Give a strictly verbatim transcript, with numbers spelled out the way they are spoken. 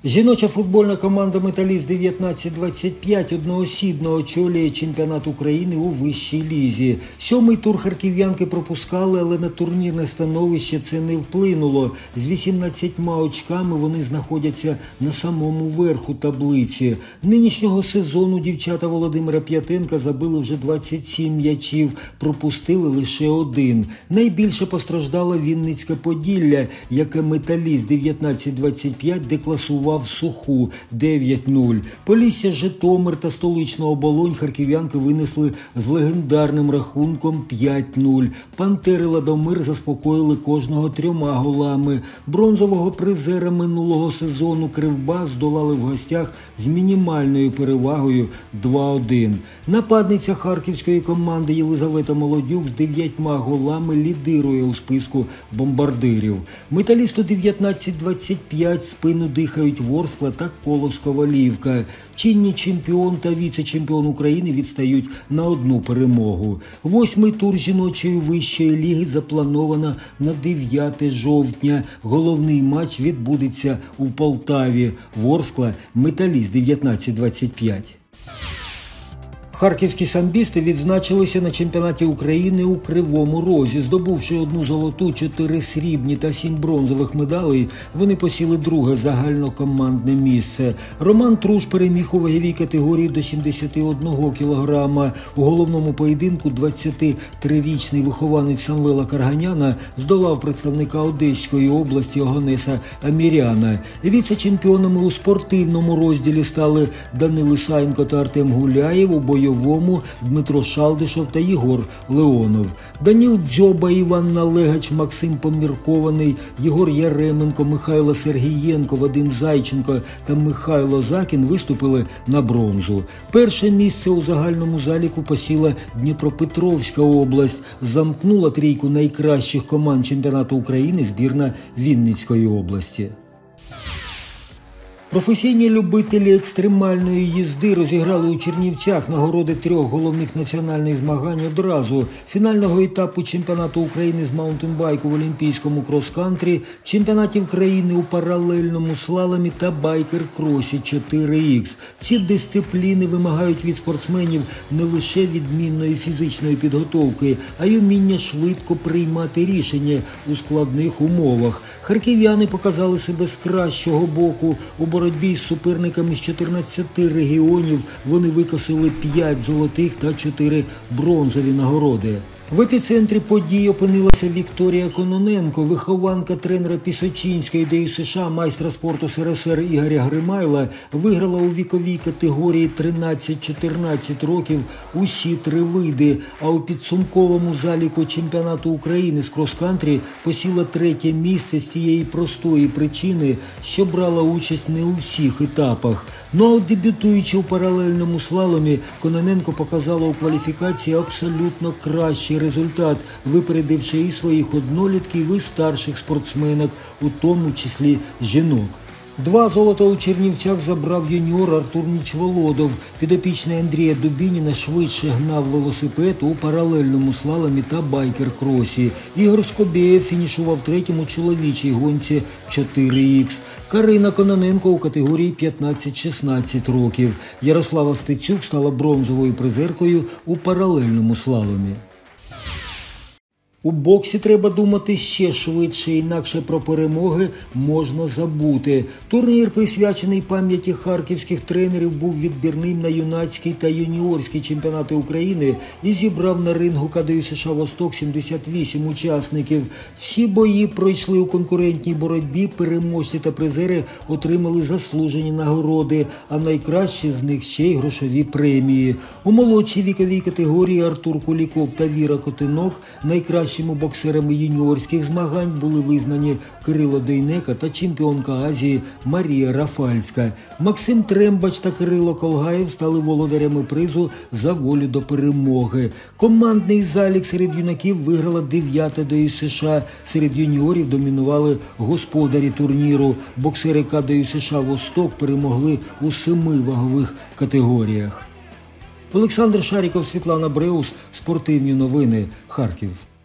Жіноча футбольна команда «Металіст дев'ятнадцять двадцять п'ять» одноосібно очолює чемпіонат України у вищій лізі. Сьомий тур харків'янки пропускали, але на турнірне становище це не вплинуло. З вісімнадцятьма очками вони знаходяться на самому верху таблиці. Нинішнього сезону дівчата Володимира П'ятенка забили вже двадцять сім м'ячів, пропустили лише один. Найбільше постраждала Вінницьке Поділля, яке «Металіст дев'ятнадцять двадцять п'ять» декласував в суху дев'ять нуль. Полісся, Житомир та столичну Оболонь харків'янки винесли з легендарним рахунком п'ять нуль. Пантери Ладомир заспокоїли кожного трьома голами. Бронзового призера минулого сезону Кривбас здолали в гостях з мінімальною перевагою два один. Нападниця харківської команди Єлизавета Молодюк з дев'ятьма голами лідирує у списку бомбардирів. Металісту дев'ятнадцять двадцять п'ять спину дихають Ворскла та Колос Ковалівка. Чинні чемпіон та віце-чемпіон України відстають на одну перемогу. Восьмий тур жіночої вищої ліги заплановано на дев'яте жовтня. Головний матч відбудеться у Полтаві. Ворскла – Металіст дев'ятнадцять двадцять п'ять. Харківські самбісти відзначилися на чемпіонаті України у Кривому Розі. Здобувши одну золоту, чотири срібні та сім бронзових медалей, вони посіли друге загальнокомандне місце. Роман Труш переміг у ваговій категорії до сімдесят один кілограма. У головному поєдинку двадцятитрирічний вихованець Самвела Карганяна здолав представника Одеської області Оганеса Аміряна. Віце-чемпіонами у спортивному розділі стали Данил Ісаєнко та Артем Гуляєв, у бойовому Дмитро Шалдишов та Єгор Леонов. Даніл Дзьоба, Іван Налегач, Максим Поміркований, Єгор Яременко, Михайло Сергієнко, Вадим Зайченко та Михайло Закін виступили на бронзу. Перше місце у загальному заліку посіла Дніпропетровська область. Замкнула трійку найкращих команд чемпіонату України збірна Вінницької області. Професійні любителі екстремальної їзди розіграли у Чернівцях нагороди трьох головних національних змагань одразу: фінального етапу чемпіонату України з маунтинбайку в олімпійському крос-кантрі, чемпіонатів країни у паралельному слаломі та байкер-кросі чотири ікс. Ці дисципліни вимагають від спортсменів не лише відмінної фізичної підготовки, а й уміння швидко приймати рішення у складних умовах. Харків'яни показали себе з кращого боку. У боротьбі з суперниками з чотирнадцяти регіонів вони викосили п'ять золотих та чотири бронзові нагороди. В епіцентрі подій опинилася Вікторія Кононенко, вихованка тренера Пісочинської ДЮСШ США, майстра спорту СРСР Ігоря Гримайла, виграла у віковій категорії тринадцять-чотирнадцять років усі три види, а у підсумковому заліку чемпіонату України з крос-кантрі посіла третє місце з тієї простої причини, що брала участь не у всіх етапах. Ну а дебютуючи у паралельному слаломі, Кононенко показала у кваліфікації абсолютно кращий результат, випередивши і своїх однолітків, і старших спортсменок, у тому числі жінок. Два золота у Чернівцях забрав юніор Артур Нічволодов. Підопічний Андрія Дубініна швидше гнав велосипед у паралельному слаломі та байкер-кросі. Ігор Скобєєв фінішував третім у чоловічій гонці чотири ікс. Карина Кононенко у категорії п'ятнадцять-шістнадцять років. Ярослава Стецюк стала бронзовою призеркою у паралельному слаломі. У боксі треба думати ще швидше, інакше про перемоги можна забути. Турнір, присвячений пам'яті харківських тренерів, був відбірним на юнацький та юніорський чемпіонати України і зібрав на рингу КДЮСШ «Восток» сімдесят вісім учасників. Всі бої пройшли у конкурентній боротьбі, переможці та призери отримали заслужені нагороди, а найкращі з них ще й грошові премії. У молодшій віковій категорії Артур Куліков та Віра Котинок найкращі боксерами юніорських змагань були визнані Кирило Дейнека та чемпіонка Азії Марія Рафальська. Максим Трембач та Кирило Колгаєв стали володарями призу за волю до перемоги. Командний залік серед юнаків виграла дев'ята ДЮСШ. Серед юніорів домінували господарі турніру. Боксери КДЮСШ «Восток» перемогли у семи вагових категоріях. Олександр Шаріков, Світлана Бреус. Спортивні новини. Харків.